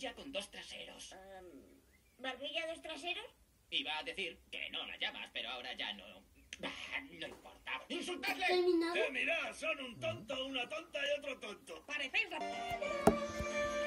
barbilla con 2 traseros. ¿Barbilla dos traseros? Iba a decir que no la llamas, pero ahora ya no. No importa. ¡Insultadle! Terminado. Mirad, son un tonto, una tonta y otro tonto. ¡Parecéis